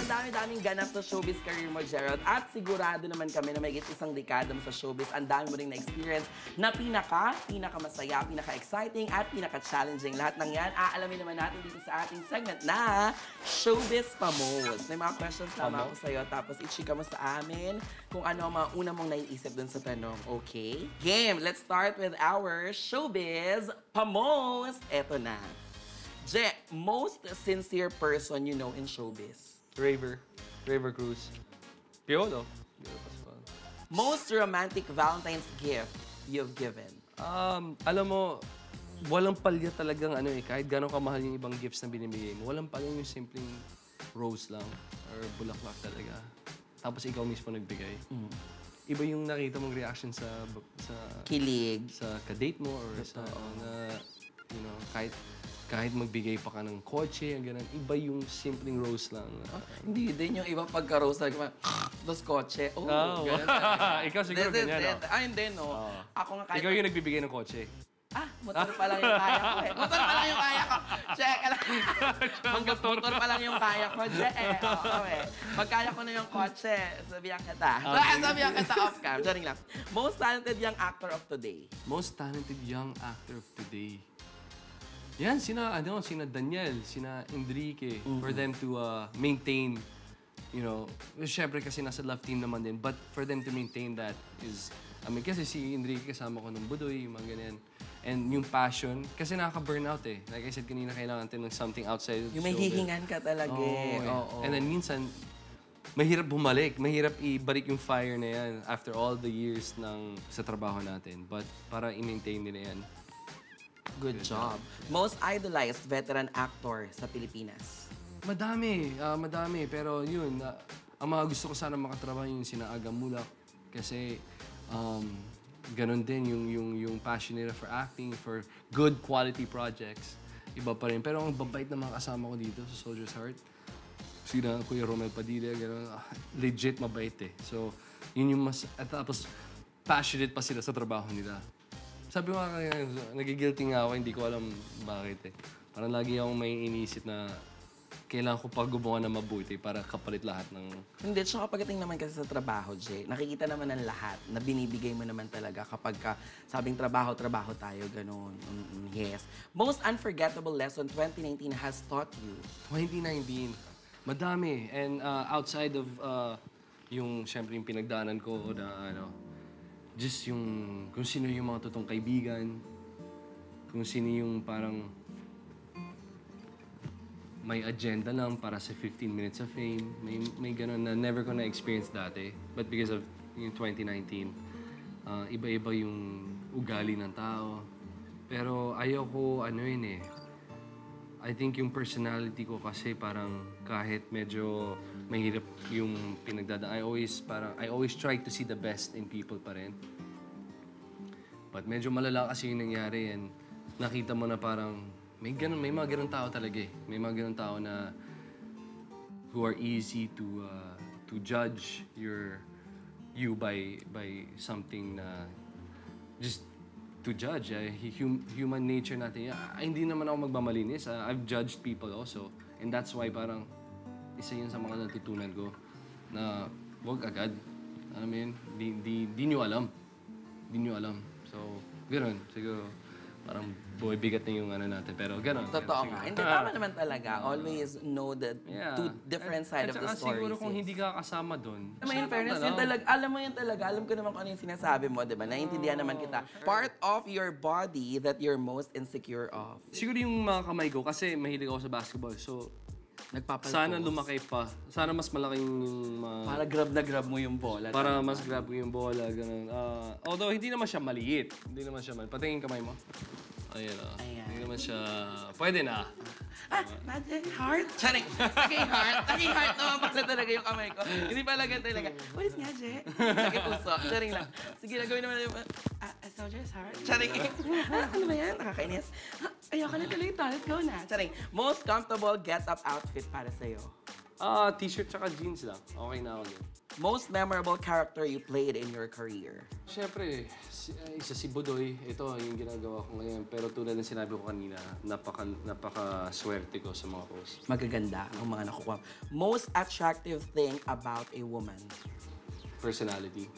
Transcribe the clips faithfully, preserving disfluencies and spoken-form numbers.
dami-daming ganap sa showbiz career mo, Gerald. At sigurado naman kami na may isang dekada mo sa showbiz. Ang dami mo rin na-experience na pinaka, pinaka-masaya, pinaka-exciting, at pinaka-challenging. Lahat ng yan, aalamin naman natin dito sa ating segment na Showbiz Pamos. May mga questions naman ako sa'yo, tapos ichika mo sa amin kung ano ang mga una mong naiisip dun sa tanong. Okay? Game! Let's start with our Showbiz Pamos. Eto na. Je, most sincere person you know in showbiz? Raver. Raver Cruz. Piolo. Piolo Pascual. Most romantic Valentine's gift you've given? Um, alam mo, walang palya talagang ano eh, kahit gano'ng kamahal yung ibang gifts na binibigay mo, walang palya yung simpleng rose lang or bulaklak talaga. Tapos ikaw mismo nagbigay. Mm. Iba yung nakita mong reaction sa sa kilig, sa ka-date mo or sa uh, na you know, kahit kahit magbigay pa ka ng kotse, ang ganun, iba yung simpleng rose lang. Oh, hindi din yung iba pagka-rose like, dos kotse. Oh, oh. ganun. Ikaw siguro this, ganyan, this, no? Ah, hindi, no. Oh. Ako nga kahit... Ikaw yung nagbibigay ng kotse. Ah, motor pa lang yung kaya ko eh. Motor pa lang yung kaya ko. Check, alam. motor. motor pa lang yung kaya ko. Check, eh. Oo, eh. Pag kaya ko na yung kotse, sabihan kita. Okay. Sabihan kita off-cam. Sharing lang. Most talented young actor of today? Most talented young actor of today? Yan, sina, ano, sina Daniel, sina Enrique, mm-hmm. for them to uh, maintain, you know, syempre kasi nasa love team naman din, but for them to maintain that is, I mean, kasi si Enrique kasama ko nung Budoy, yung mga ganyan. And yung passion, kasi nakaka-burnout eh. Like I said kanina, kailangan natin ng something outside of the yung may showbiz. hihingan ka talaga eh. Oh, oh, oh. And then minsan, mahirap bumalik, mahirap ibalik yung fire na yan after all the years ng sa trabaho natin. But para i-maintain nila yan. Good, Good job. job. Most idolized veteran actor sa Pilipinas? Madami, uh, madami. Pero yun, uh, ang mga gusto ko sana makatrabaho yung sina Aga Mulak. Kasi um, ganun din yung, yung, yung passion nila for acting, for good quality projects. Iba pa rin. Pero ang babait na mga kasama ko dito sa Soldier's Heart, sina Kuya Romel Padilla, gano'n, uh, legit mabait eh. So, yun yung mas, at tapos passionate pa sila sa trabaho nila. Sabi ko nga kaya, nagigilty nga ako, hindi ko alam bakit eh. Parang lagi akong may inisip na kailangan ko paggubukan na mabuti para kapalit lahat ng... Hindi, tsaka pagdating naman kasi sa trabaho, Jay, nakikita naman ng lahat na binibigay mo naman talaga kapag ka sabing trabaho, trabaho tayo, ganun. Mm-mm, yes. Most unforgettable lesson twenty nineteen has taught you? twenty nineteen, madami. And uh, outside of uh, yung, syempre, yung pinagdaanan ko na ano, just yung kung sino yung mga totoong kaibigan, kung sino yung parang may agenda lang para sa fifteen minutes of fame. May, may gano'n na never ko na-experience dati. But because of yung twenty nineteen, uh, iba-iba yung ugali ng tao. Pero ayoko, ano yun eh, I think yung personality ko kasi parang kahit medyo mahirap yung pinagdadaan, I always parang I always try to see the best in people pa rin. But medyo malala kasi yung nangyari and nakita mo na parang may ganun, may mga ganun tao talaga eh. May mga ganun tao na who are easy to uh, to judge your you by by something na just to judge. Uh, hum, human nature natin. Uh, hindi naman ako magmamalinis. Uh, I've judged people also. And that's why parang isa yun sa mga natutunan ko na wag agad. I mean, di, di, di nyo alam. Di nyo alam. So, gano'n. Siguro, parang boy, bigat na yung ano natin. Pero gano'n. Totoo nga. Hindi, tama naman talaga. Always know the yeah. two different side at, of the at story. Siguro kung hindi ka kasama doon. Alam mo yun, fairness, yun talaga, alam mo yun talaga, alam ko naman kung ano yung sinasabi mo, di ba? Naiintindihan naman kita. Part of your body that you're most insecure of? Siguro yung mga kamay ko, kasi mahilig ako sa basketball. So, nagpapaltos. Sana lumaki pa. Sana mas malaki yung... Uh, para grab na grab mo yung bola. Para mas grab mo yung bola, ganun. Uh, although, hindi naman siya maliit. Hindi naman siya maliit. Patingin kamay mo. Ayan o. Ayan. Hindi naman siya... Pwede na. Ah, magic heart? Charing! Naging heart? Naging heart naman pala talaga yung kamay ko. Hindi pala ganun talaga. What is magic? Naging puso. Charing lang. Sige, nagawin naman yung... Ah, a soldier's heart? Charing. Ah, ano ba yan? Nakakainis. Ayoko na tuloy ito. Let's go na. Charing. Most comfortable get-up outfit para sa'yo? Ah, t-shirt tsaka jeans lang. Okay na ako dyan. Most memorable character you played in your career? Siyempre, si, uh, isa si Budoy. Ito yung ginagawa ko ngayon. Pero tulad ng sinabi ko kanina, napaka, napaka-swerte ko sa mga roles. Magaganda ang mga nakukuha. Most attractive thing about a woman? Personality.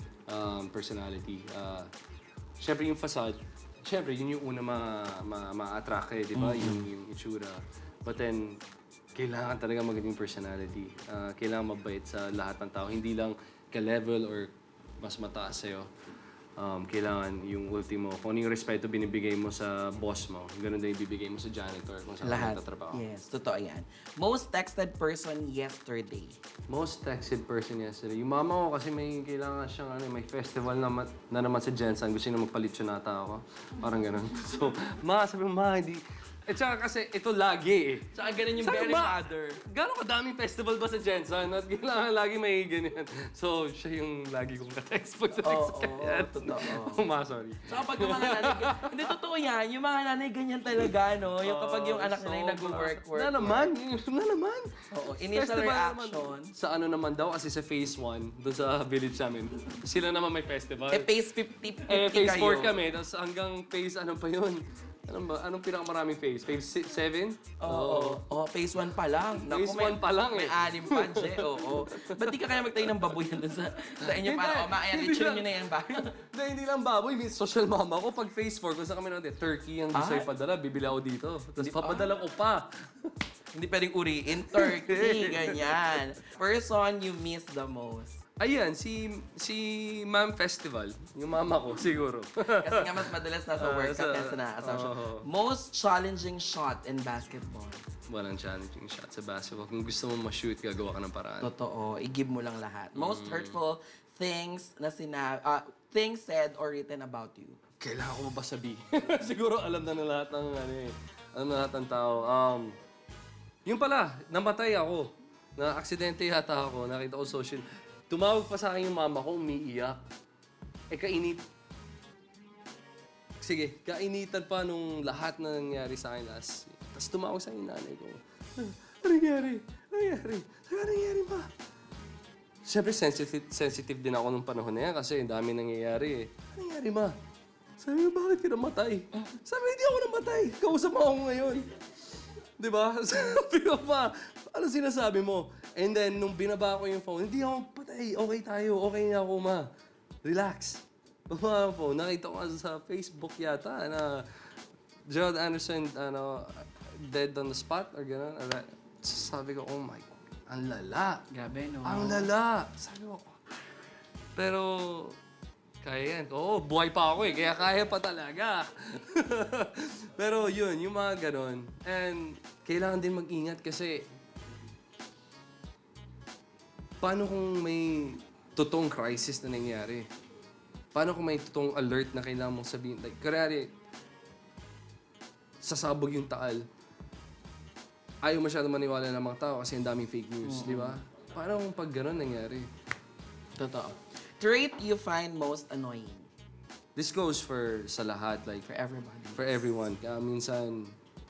Um, personality. Uh, Siyempre yung facade. Siyempre, yun yung una ma- ma- ma-attract eh, di ba? Yung, yung itsura. But then, kailangan talaga magandang personality. Uh, kailangan mabait sa lahat ng tao. Hindi lang ka-level or mas mataas sa'yo. Um, kailangan yung ultimo. Kung ano yung respeto binibigay mo sa boss mo, ganun din ibibigay mo sa janitor kung saan ka Lahat. nagtatrabaho. Yes, totoo yan. Most texted person yesterday? Most texted person yesterday. Yung mama ko kasi may kailangan siyang ano, may festival na, ma- na naman sa Jensen. Gusto niya magpalit siya nata ako. Parang ganun. So, ma, sabi mo, ma, hindi. Eh, tsaka kasi ito lagi eh. Tsaka ganun yung Sabi, very ma, mother. Gano'ng kadaming festival ba sa Jensen? At kailangan lagi may ganyan. So, siya yung lagi kong ka-text pag sa text Oo, kaya. totoo. Oh, ma, sorry. Tsaka pag yung mga nanay, hindi totoo yan. Yung mga nanay ganyan talaga, no? Yung kapag yung anak nila yung Sobra. nag-work, work, Na naman, na naman. Oo, initial Festival reaction. Naman. Sa ano naman daw, kasi sa phase one, doon sa village namin, sila naman may festival. Eh, phase fifty, fifty Eh, phase kayo. four kami, tapos hanggang phase ano pa yun? Anong ba? Anong pinakamaraming phase? Phase seven? Oo. Oh, phase one pa lang. Naku, Phase may- one pa lang May eh. anim pa, Je. Oo. Ba't di ka kaya magtayo ng baboyan dun sa, sa inyo? Hindi. Para, o, maayan, Hindi lechon lang. nyo na yan ba? Hindi, hindi lang baboy. May social mama ko. Pag phase four, kung saan kami natin, turkey ang gusto Ay. ipadala, bibili ako dito. Tapos papadala ko pa. Hindi pwedeng uriin. Turkey, ganyan. Person you miss the most? Ayan, si si Ma'am Festival. Yung mama ko, siguro. Kasi nga mas madalas nasa Ah, work ka sa- kaysa nasa siya. oo. Most challenging shot in basketball? Walang challenging shot sa basketball. Kung gusto mo ma-shoot, gagawa ka ng paraan. Totoo. I-give mo lang lahat. Most Mm. hurtful things na sina uh, things said or written about you? Kailangan ko ba sabihin? Siguro alam na ng lahat ng ano eh. Alam na lahat ng tao. Um, yung pala, namatay ako. Na aksidente yata ako. Nakita ko social. Tumawag pa sa akin yung mama ko, umiiyak. Eh, kainit. Sige, kainitan pa nung lahat na nangyari sa akin last week. Tapos tumawag sa akin yung nanay ko. "Ah, Ano nangyari? Ano nangyari? Ano nangyari ba? Siyempre, sensitive, sensitive din ako nung panahon na yan kasi ang dami nangyayari eh. Ano nangyari, ma? Sabi ko, bakit ka namatay? Sabi, hindi ako namatay. Kausap mo ako ngayon. Di ba? Sabi ko pa, ano sinasabi mo? And then, nung binaba ko yung phone, hindi ako patay. Okay tayo. Okay na ako, ma. Relax. Baba ang phone. Nakita ko sa Facebook yata na Gerald Anderson, ano, dead on the spot or gano'n. Sabi ko, oh my God, ang lala. Grabe, no? Ang lala. Sabi ko, pero kaya yan. Oo, buhay pa ako eh. Kaya kaya pa talaga. Pero yun, yung mga ganon. And kailangan din mag-ingat kasi paano kung may totoong crisis na nangyari? Paano kung may totoong alert na kailangan mong sabihin? Like, karari, sasabog yung taal. Ayaw masyado maniwala ng mga tao kasi ang daming fake news, di ba? Paano kung pag ganon nangyari? Totoo. Trait you find most annoying? This goes for sa lahat, like For everybody. for everyone. Kaya minsan,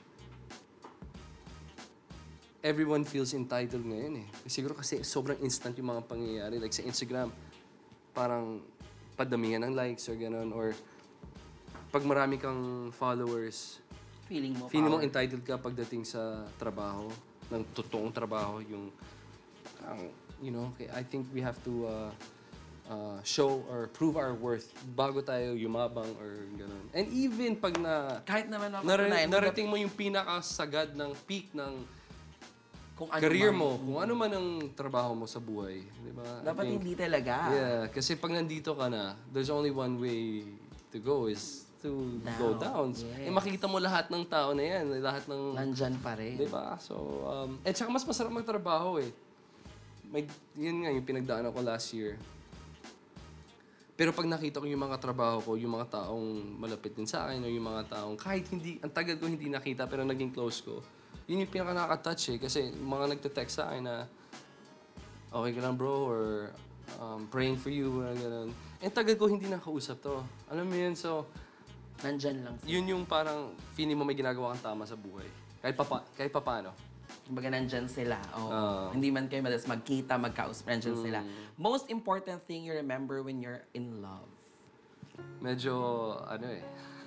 everyone feels entitled ngayon eh. Siguro kasi sobrang instant yung mga pangyayari. Like sa Instagram, parang padamihan ng likes or gano'n. Or pag marami kang followers, Feeling mo feeling mo power. entitled ka pagdating sa trabaho, ng totoong trabaho, yung, parang, you know, okay, I think we have to uh, uh, show or prove our worth bago tayo yumabang or gano'n. And even pag na, Kahit naman Nar- mapatunayan mo, narating mo yung pinakasagad ng peak ng kung ano career man. mo, kung ano man ang trabaho mo sa buhay. Di ba? I Dapat think- hindi talaga. Yeah, kasi pag nandito ka na, there's only one way to go is to go down. Down, Eh, yes. makikita mo lahat ng tao na yan, lahat ng... Nandyan pa rin. Di ba? So, um, eh, tsaka mas masarap magtrabaho eh. May, yun nga yung pinagdaanan ko last year. Pero pag nakita ko yung mga trabaho ko, yung mga taong malapit din sa akin, o yung mga taong kahit hindi, ang tagal ko hindi nakita pero naging close ko, yun yung pinaka nakaka-touch eh. Kasi mga nagte-text sa akin na, okay ka lang bro, or um, praying for you, mga ganun. And tagal ko hindi nakausap to. Alam mo yun, so, Nandyan lang. yun yung parang feeling mo may ginagawa kang tama sa buhay. Kahit pa, kahit pa paano. Kumbaga nandyan sila. Oh. Oo. Hindi man kayo madalas magkita, magkausap, nandyan sila. Most important thing you remember when you're in love? Medyo, ano eh,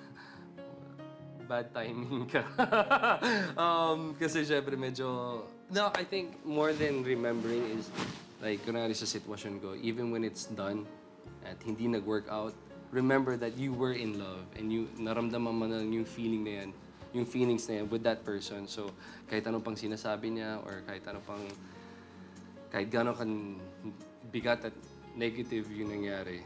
bad timing ka. um, kasi syempre medyo, no, I think more than remembering is, like, kunwari sa sitwasyon ko, even when it's done at hindi nag-work out, remember that you were in love and you naramdaman mo na yung feeling na yan, yung feelings na yan with that person. So, kahit ano pang sinasabi niya or kahit ano pang, kahit gano'n kan bigat at negative yung nangyari,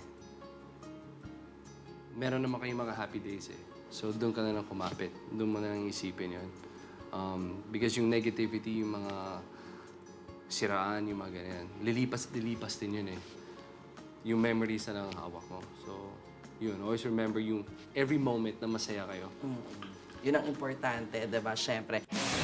meron naman kayong mga happy days eh. So, doon ka na lang kumapit. Doon mo na lang isipin yun. Um, because yung negativity, yung mga siraan, yung mga ganyan, lilipas at lilipas din yun eh. Yung memories na lang hawak mo. So, yun. Always remember yung every moment na masaya kayo. Mm. Yun ang importante, di ba? Siyempre.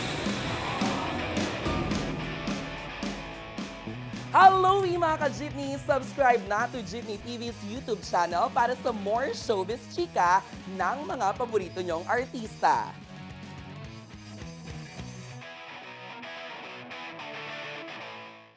Hello, mga ka-Jeepney! Subscribe na to Jeepney T V's YouTube channel para sa more showbiz chika ng mga paborito nyong artista.